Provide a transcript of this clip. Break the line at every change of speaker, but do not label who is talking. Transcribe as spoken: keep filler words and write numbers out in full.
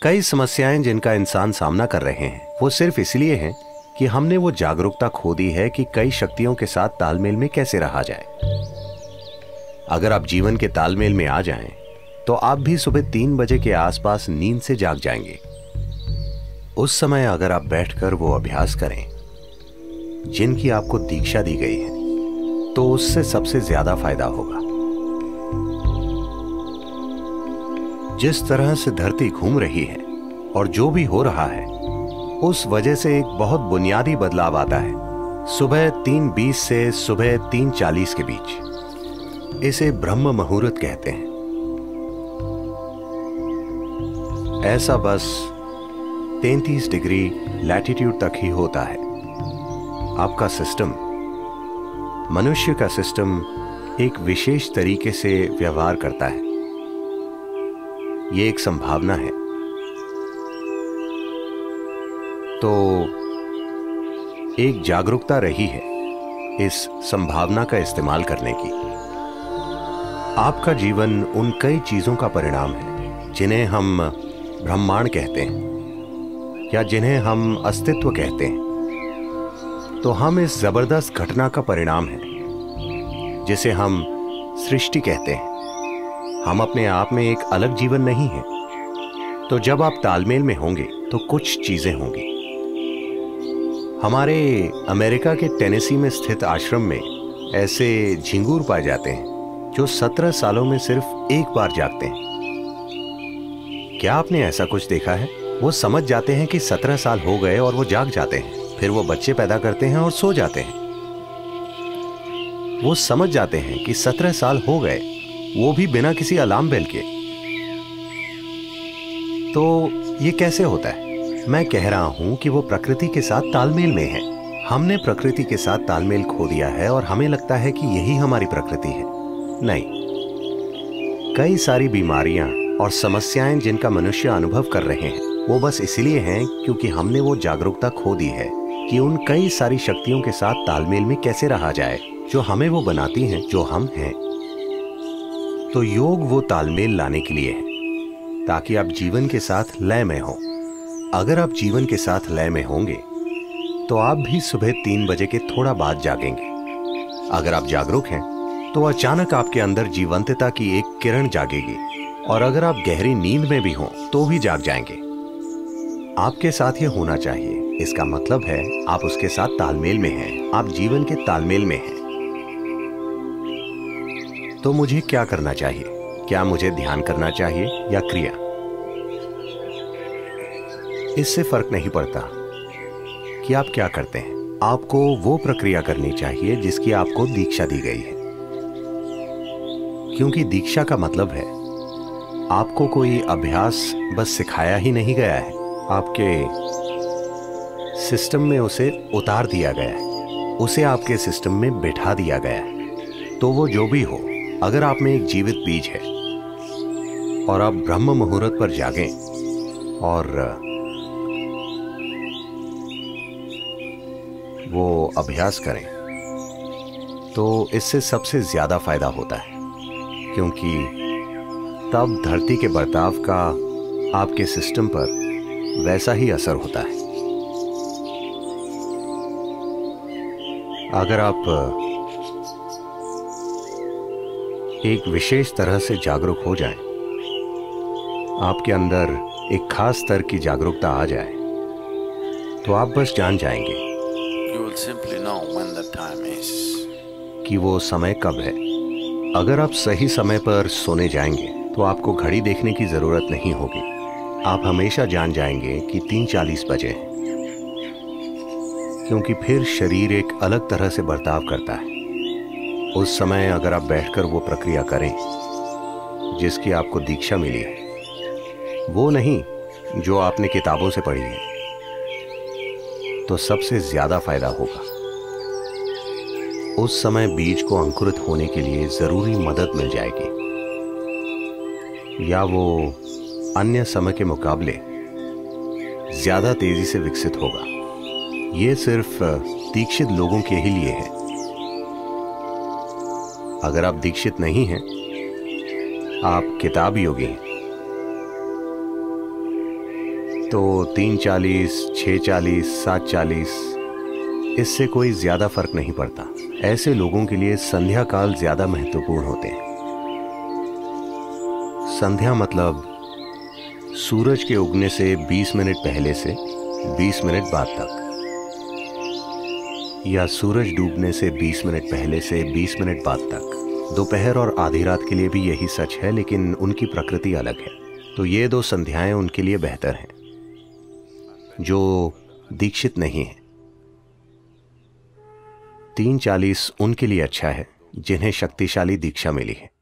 कई समस्याएं जिनका इंसान सामना कर रहे हैं वो सिर्फ इसलिए हैं कि हमने वो जागरूकता खो दी है कि कई शक्तियों के साथ तालमेल में कैसे रहा जाए। अगर आप जीवन के तालमेल में आ जाएं, तो आप भी सुबह तीन बजे के आसपास नींद से जाग जाएंगे। उस समय अगर आप बैठकर वो अभ्यास करें जिनकी आपको दीक्षा दी गई है, तो उससे सबसे ज्यादा फायदा होगा। जिस तरह से धरती घूम रही है और जो भी हो रहा है, उस वजह से एक बहुत बुनियादी बदलाव आता है सुबह तीन बीस से सुबह तीन चालीस के बीच। इसे ब्रह्म मुहूर्त कहते हैं। ऐसा बस तैंतीस डिग्री लैटिट्यूड तक ही होता है। आपका सिस्टम, मनुष्य का सिस्टम एक विशेष तरीके से व्यवहार करता है। यह एक संभावना है। तो एक जागरूकता रही है इस संभावना का इस्तेमाल करने की। आपका जीवन उन कई चीजों का परिणाम है जिन्हें हम ब्रह्मांड कहते हैं या जिन्हें हम अस्तित्व कहते हैं। तो हम इस जबरदस्त घटना का परिणाम है जिसे हम सृष्टि कहते हैं। हम अपने आप में एक अलग जीवन नहीं है। तो जब आप तालमेल में होंगे तो कुछ चीजें होंगी। हमारे अमेरिका के टेनेसी में स्थित आश्रम में ऐसे झिंगूर पाए जाते हैं जो सत्रह सालों में सिर्फ एक बार जागते हैं। क्या आपने ऐसा कुछ देखा है? वो समझ जाते हैं कि सत्रह साल हो गए और वो जाग जाते हैं। फिर वो बच्चे पैदा करते हैं और सो जाते हैं। वो समझ जाते हैं कि सत्रह साल हो गए, वो भी बिना किसी अलार्म बेल के। तो ये कैसे होता है? मैं कह रहा हूं कि वो प्रकृति के साथ तालमेल में है। हमने प्रकृति के साथ तालमेल खो दिया है और हमें लगता है कि यही हमारी प्रकृति है। नहीं, कई सारी बीमारियां और समस्याएं जिनका मनुष्य अनुभव कर रहे हैं वो बस इसलिए हैं क्योंकि हमने वो जागरूकता खो दी है कि उन कई सारी शक्तियों के साथ तालमेल में कैसे रहा जाए जो हमें वो बनाती हैं जो हम हैं। तो योग वो तालमेल लाने के लिए है ताकि आप जीवन के साथ लय में हो। अगर आप जीवन के साथ लय में होंगे तो आप भी सुबह तीन बजे के थोड़ा बाद जागेंगे। अगर आप जागरूक हैं तो अचानक आपके अंदर जीवंतता की एक किरण जागेगी, और अगर आप गहरी नींद में भी हों तो भी जाग जाएंगे। आपके साथ ये होना चाहिए। इसका मतलब है आप उसके साथ तालमेल में हैं, आप जीवन के तालमेल में हैं। तो मुझे क्या करना चाहिए? क्या मुझे ध्यान करना चाहिए या क्रिया? इससे फर्क नहीं पड़ता कि आप क्या करते हैं। आपको वो प्रक्रिया करनी चाहिए जिसकी आपको दीक्षा दी गई है, क्योंकि दीक्षा का मतलब है आपको कोई अभ्यास बस सिखाया ही नहीं गया है, आपके सिस्टम में उसे उतार दिया गया है, उसे आपके सिस्टम में बैठा दिया गया है। तो वो जो भी हो, अगर आप में एक जीवित बीज है और आप ब्रह्म मुहूर्त पर जागें और वो अभ्यास करें, तो इससे सबसे ज्यादा फायदा होता है, क्योंकि तब धरती के बर्ताव का आपके सिस्टम पर वैसा ही असर होता है। अगर आप एक विशेष तरह से जागरूक हो जाएं, आपके अंदर एक खास स्तर की जागरूकता आ जाए, तो आप बस जान जाएंगे
simply know when the time is.
कि वो समय कब है। अगर आप सही समय पर सोने जाएंगे तो आपको घड़ी देखने की जरूरत नहीं होगी। आप हमेशा जान जाएंगे कि तीन चालीस बजे हैं, क्योंकि फिर शरीर एक अलग तरह से बर्ताव करता है। उस समय अगर आप बैठकर वो प्रक्रिया करें जिसकी आपको दीक्षा मिली है, वो नहीं जो आपने किताबों से पढ़ी है, तो सबसे ज्यादा फायदा होगा। उस समय बीज को अंकुरित होने के लिए जरूरी मदद मिल जाएगी, या वो अन्य समय के मुकाबले ज्यादा तेजी से विकसित होगा। ये सिर्फ दीक्षित लोगों के ही लिए है। अगर आप दीक्षित नहीं हैं, आप किताब योगी हैं, तो तीन चालीस, छः चालीस, सात चालीस, इससे कोई ज्यादा फर्क नहीं पड़ता। ऐसे लोगों के लिए संध्या काल ज्यादा महत्वपूर्ण होते हैं। संध्या मतलब सूरज के उगने से बीस मिनट पहले से बीस मिनट बाद तक, या सूरज डूबने से बीस मिनट पहले से बीस मिनट बाद तक। दोपहर और आधी रात के लिए भी यही सच है, लेकिन उनकी प्रकृति अलग है। तो ये दो संध्याएं उनके लिए बेहतर हैं जो दीक्षित नहीं है। तीन चालीस उनके लिए अच्छा है जिन्हें शक्तिशाली दीक्षा मिली है।